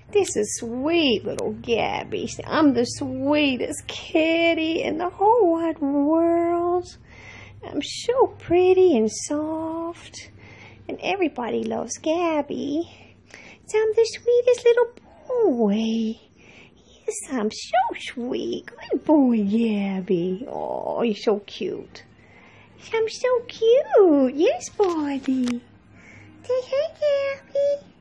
This is sweet little Gabby. I'm the sweetest kitty in the whole wide world. I'm so pretty and soft. And everybody loves Gabby. So I'm the sweetest little boy. Yes, I'm so sweet. Good boy, Gabby. Oh, you're so cute. I'm so cute. Yes, buddy. Say hey, Gabby.